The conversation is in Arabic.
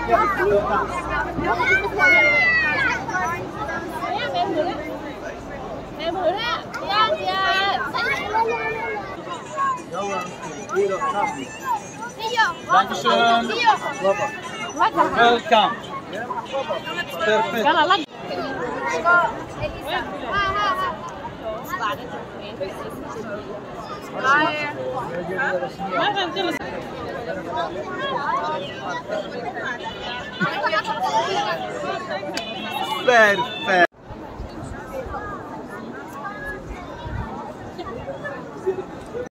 Em hứa đó. Dạ, dạ. Dankeschön. Welcome. Perfect. Perfetto.